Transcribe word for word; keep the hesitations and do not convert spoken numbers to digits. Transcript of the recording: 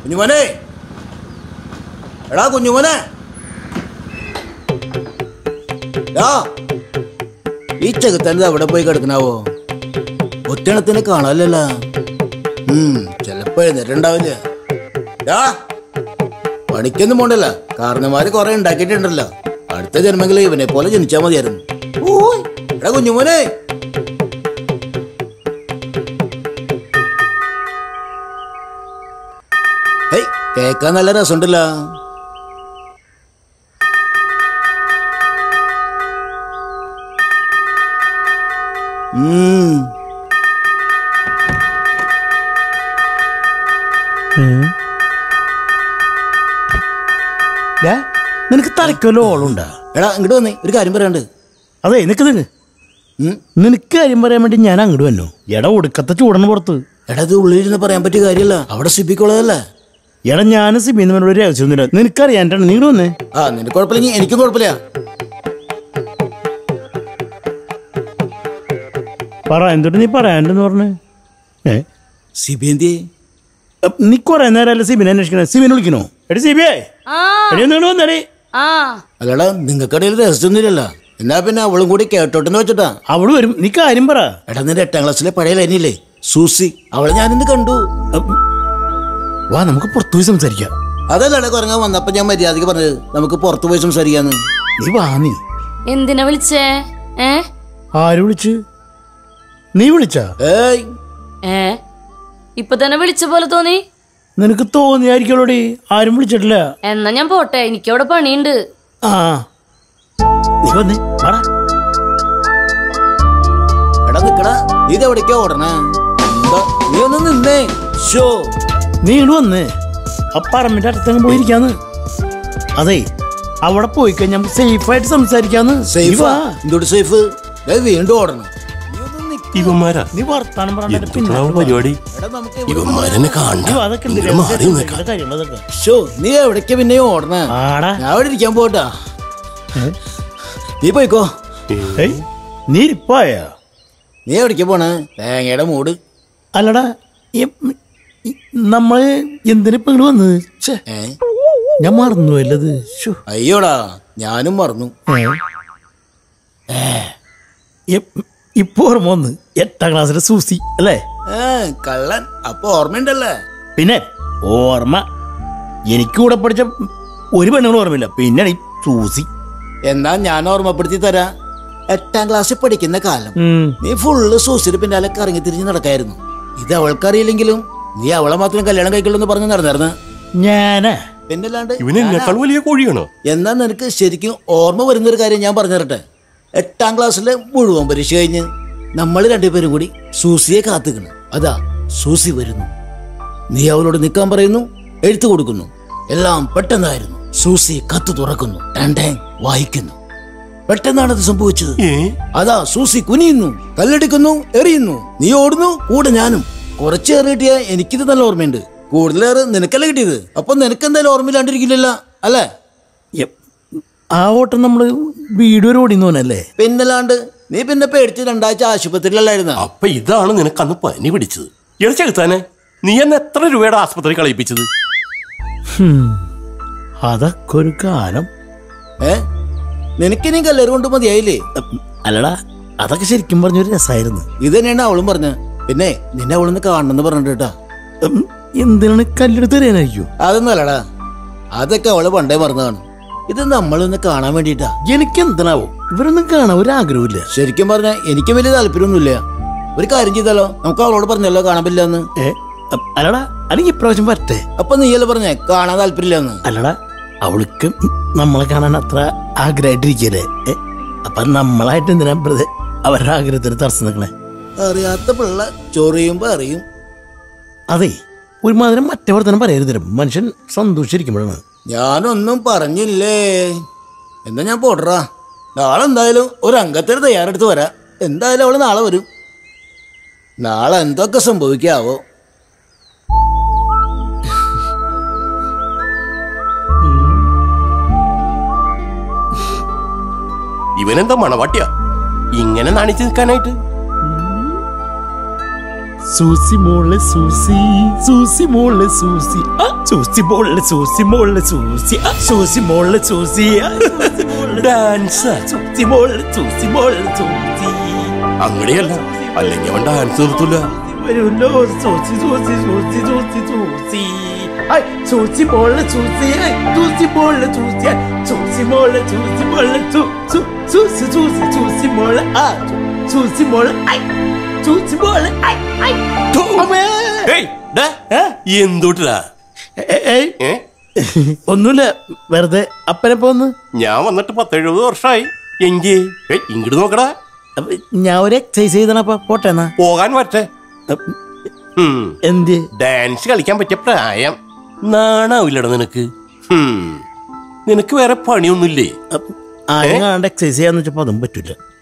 കുഞ്ഞുമോനെ, എടാ കുഞ്ഞുമോനെ, ഈ ചെകുത്താൻ അവിടെ പോയി കിടക്കണാവോ? ഒറ്റണത്തിനെ കാണാനല്ല. ഉം ചെലപ്പോ എഴുന്നേറ്റുണ്ടാവില്ല. പണിക്കൊന്നും പോണ്ടല്ല, കാരണന്മാര് കൊറേ ഉണ്ടാക്കിയിട്ടുണ്ടല്ലോ. അടുത്ത ജന്മങ്ങളിൽ ഇവനെ പോലെ ജനിച്ചാ മതിയായിരുന്നു. എടാ കുഞ്ഞുമോനെ, കേക്കാൻ നല്ല രസമുണ്ടല്ലോ. നിനക്ക് തലക്കല്ലോ ഓളുണ്ടാ? എടാ ഇങ്ങോട്ട് വന്നേ, ഒരു കാര്യം പറയാണ്ട്. അതെ നിനക്ക് നിങ്ങ നിനക്ക് കാര്യം പറയാൻ വേണ്ടി ഞാൻ അങ്ങോട്ട് വന്നു. എടാ ഒടുക്കത്തെ ചൂടണ് പുറത്ത്. എടാ ഇത് ഉള്ളിലിരുന്ന് പറയാൻ പറ്റിയ കാര്യമല്ല, അവിടെ സിബിക്കുള്ളതല്ലേ. എടാ ഞാനും സിബിന്ന് ഒരു രഹസ്യമൊന്നുമില്ല, നിനക്കറിയാൻ നീ വന്നേ. ആ നിനക്ക് കുഴപ്പമില്ല, എനിക്കും കുഴപ്പമില്ല. പറ, എന്തുകൊണ്ട് നീ പറയാണ്ടെന്ന് പറഞ്ഞേ? ഏ സിബി എന്തി? നീ കൊറേ നേരമല്ലേ സിബിനെ അന്വേഷിക്കണേ? സിബിനെ വിളിക്കണോ? എടി സിബിയെ വന്നേ. അല്ലടാ നിങ്ങൾക്കിടയിൽ രഹസ്യമൊന്നുമില്ലല്ലോ, എന്നാ പിന്നെ അവളും കൂടി കേട്ടോട്ടെന്ന് വെച്ചിട്ടാ. അവള് വരും, നീ കാര്യം പറ. എടാ നിന്റെ എട്ടാം ക്ലാസ്സിലെ പഴയ ലൈനില്ലേ സൂസി, അവളെ ഞാനിന്ന് കണ്ടു. വാ നമുക്ക് പുറത്തു പോയി സംസാരിക്കാം. അതല്ലടാ കുറങ്ങാൻ വന്നപ്പോ ഞാൻ മര്യാദക്ക് പറഞ്ഞത് നമുക്ക് പുറത്തു പോയി സംസാരിക്കാന്ന്. നീ വാ. നീ എന്തിനാ വിളിച്ചേ? ഏ ആര് വിളിച്ചു? നീ വിളിച്ചാ? ഏയ് ഏ ഇപ്പൊ തന്നെ വിളിച്ച പോലെ തോന്നി. നിനക്ക് തോന്നിയായിരിക്കലോടി, ആരും വിളിച്ചിട്ടില്ല. എന്നാ ഞാൻ പോട്ടെ, എനിക്കവിടെ പണിയുണ്ട്. ആ നീ വന്നേ. എടാ നിക്കടാ, ഇത് എവിടേക്കാ ഓടണേ? നീ ഒന്ന് നിന്നേ. ഷോ നീ ഇങ്ങോട്ട് വന്നേ, ആ പറമ്പിന്റെ അടുത്തങ്ങ് പോയിരിക്കാന്ന്. അതെ അവിടെ പോയി കഴിഞ്ഞാൽ നമുക്ക് സേഫ് ആയിട്ട് സംസാരിക്കാന്ന്. സേഫാ? എന്തുകൊണ്ട് സേഫ്? വീണ്ടും ഓടണം. ഇവന്മാരാ നീ വർത്താനം പറഞ്ഞിട്ട് പരിപാടി. ഇവന്മാരെന്നെ കാണണ്ട. ഷോ നീ എവിടേക്കാ പിന്നെ ഓടണേ? ഞാൻ അവിടെ ഇരിക്കാൻ പോട്ടാ. നീ പോയിക്കോ. നീ ഇരിപ്പായ? നീ എവിടേക്കാ പോണേ? തേങ്ങയുടെ മൂട്. അല്ലടാ നമ്മള് എന്തിനിപ്പ ഇങ്ങോട്ട് വന്നത്? ഞാൻ മറന്നു അല്ലത്. അയ്യോടാ ഞാനും മറന്നു. ഇപ്പൊ ഓർമ്മ വന്ന്, എട്ടാം ക്ലാസ്സിലെ സൂസി അല്ലേ? കള്ളൻ. അപ്പൊ ഓർമ്മയുണ്ടല്ലേ? പിന്നെ ഓർമ്മ. എനിക്ക് കൂടെ പഠിച്ച ഒരു പെണ്ണുങ്ങളും ഓർമ്മയില്ല, പിന്നെ ഈ സൂസി. എന്നാ ഞാൻ ഓർമ്മപ്പെടുത്തി തരാ. എട്ടാം ക്ലാസ്സിൽ പഠിക്കുന്ന കാലം നീ ഫുള്ള് സൂസിയുടെ പിന്നാലെ കറങ്ങി തിരിഞ്ഞ് നടക്കായിരുന്നു. ഇത് അവൾക്കറിയില്ലെങ്കിലും നീ അവളെ മാത്രം കല്യാണം കഴിക്കുള്ളൂ പറഞ്ഞ് നടന്നിരുന്ന ഞാനാ. പിന്നല്ലാണ്ട് വലിയ കോഴിയാണോ? എന്നാ നിനക്ക് ശരിക്കും ഓർമ്മ വരുന്നൊരു കാര്യം ഞാൻ പറഞ്ഞു തരട്ടെ. എട്ടാം ക്ലാസ്സിലെ മുഴുവൻ പരീക്ഷ കഴിഞ്ഞ് നമ്മൾ രണ്ടുപേരും കൂടി സൂസിയെ കാത്തുക്കണം. അതാ സൂസി വരുന്നു. നീ അവളോട് നിൽക്കാൻ പറയുന്നു, എഴുത്തു കൊടുക്കുന്നു. എല്ലാം പെട്ടെന്നായിരുന്നു. സൂസി കത്ത് തുറക്കുന്നു, വായിക്കുന്നു. പെട്ടെന്നാണത് സംഭവിച്ചത്. അതാ സൂസി കുനിയുന്നു, കല്ലെടുക്കുന്നു, എറിയുന്നു. നീ ഓടുന്നു, കൂടെ ഞാനും. കുറച്ചേറെ കിട്ടിയ എനിക്കിത് നല്ല ഓർമ്മയുണ്ട്, കൂടുതലേറെ നിനക്കല്ലേ കിട്ടിയത്. അപ്പൊ നിനക്ക് എന്തായാലും ഓർമ്മയില്ലാണ്ടിരിക്കില്ലല്ലോ അല്ലേ? ആ ഓട്ടം നമ്മള് വീട് വരെ ഓടിന്നോനല്ലേ? പിന്നല്ലാണ്ട്. നീ പിന്നെ പേടിച്ച് രണ്ടാഴ്ച ആശുപത്രിയിലല്ലായിരുന്ന? അപ്പൊ ഇതാണ് നിനക്ക് അന്ന് പനി പിടിച്ചത്. ഇറച്ചെടുത്താനെ നീ എന്നെ എത്ര രൂപയുടെ ആസ്പത്രി കളയിപ്പിച്ചത്? അതൊക്കെ ഒരു കാലം. ഏ നിനക്ക് നീ കല്ലേറ് കൊണ്ട് മതിയായില്ലേ? അല്ലടാ അതൊക്കെ ശരിക്കും പറഞ്ഞൊരു രസമായിരുന്നു. ഇത് തന്നെയാണ് അവളും പറഞ്ഞ. പിന്നെ നിന്നെ അവളൊന്ന് കാണണമെന്ന് പറഞ്ഞിട്ടാ. എന്തിനാണ് കല്ലെടുത്ത് എറിയാനായിരിക്കും? അതൊന്നും അല്ലടാ, അതൊക്കെ അവള് പണ്ടേ പറഞ്ഞതാണ്. ഇത് നമ്മളൊന്ന് കാണാൻ വേണ്ടിട്ടാ. എനിക്ക് എന്തിനാവും ഇവരൊന്നും കാണാൻ ഒരു ആഗ്രഹമില്ല. ശരിക്കും പറഞ്ഞ എനിക്ക് വലിയ താല്പര്യമൊന്നുമില്ല. ഒരു കാര്യം ചെയ്താലോ, നമുക്ക് അവളോട് പറഞ്ഞല്ലോ കാണാൻ പറ്റില്ലെന്ന്. അല്ലടാ അല്ലെങ്കിൽ ഇപ്രാവശ്യം പറ്റേ. അപ്പൊ നീയല്ലേ പറഞ്ഞേ കാണാൻ താല്പര്യമില്ലെന്ന്? അല്ലടാ അവൾക്ക് നമ്മളെ കാണാൻ അത്ര ആഗ്രഹമായിട്ടിരിക്കല്ലേ. അപ്പൊ നമ്മളായിട്ട് എന്തിനാ അവരുടെ ആഗ്രഹത്തിന് തടസ്സം നിൽക്കണേ? അറിയാത്ത പിള്ള ചൊറിയുമ്പോ അറിയും. അതെ ഒരുമാതിരി മറ്റേ വർത്തനം പറയരുത്, മനുഷ്യൻ സന്തോഷിച്ചിരിക്കുമ്പോഴാണ്. ഞാനൊന്നും പറഞ്ഞില്ലേ. എന്നാ ഞാൻ പോട്ടറാ. നാളെ എന്തായാലും ഒരു അംഗത്തിന് തയ്യാറെടുത്ത് വരാം. എന്തായാലും അവള് നാളെ വരും. നാളെ എന്തൊക്കെ സംഭവിക്കാവോ? ഇവനെന്താ മണവാട്ടിയാ ഇങ്ങനെ നാണിച്ചു നിൽക്കാനായിട്ട്? സൂസി മോള് സൂസി സൂസി മോള് സൂസി ആ, സൂസി മോള് സൂസി മോള് സൂസി ആ, സൂസി മോള് സൂസി ആ, സൂസി മോള് ഡാൻസ് സൂസി മോള് സൂസി മോള് സൂസി അങ്ങനെയല്ല, അല്ലെങ്കിൽ അവൻ ഡാൻസ് നിർത്തൂല. വരുമല്ലോ. Susie Susie Susie Susie Susie ഐ, സൂസി മോള് സൂസി ഐ, സൂസി മോള് സൂസി ഐ, സൂസി മോള് സൂസി മോള് സൂ സൂ സൂസി സൂസി സൂസി മോള് ആ, സൂസി മോള് ഐ, സൂസി മോള് ഐ ഐ ഥു. അമ്മേ. ഏയ്, ഡാ, ഏ? എന്തൂട്ടിലാ? ഏ- ഏയ്, ഏ ഒന്നുമില്ല, വെറുതെ അപ്പനെ പോന്ന്. ഞാൻ വന്നിട്ട് പത്തെഴുപത് വർഷമായി. എങ്കി ഏയ് ഇങ്ങോട്ട് നോക്കടാ. അപ്പൊ ഞാൻ ഒരു എക്സസൈസ് ചെയ്തണപ്പ പോട്ടെ എന്നാ. പോകാൻ പറ്റേ. ഉം. എന്ത് ഡാൻസ് കളിക്കാൻ പറ്റിയ പ്രായം. നാണാവില്ലട നിനക്ക്. ഉം. നിനക്ക് വേറെ പണിയൊന്നുമില്ലേ? ആരും കാണാണ്ട് എക്സസൈസ് ചെയ്യാന്ന് വെച്ചപ്പോ അതും പറ്റൂല.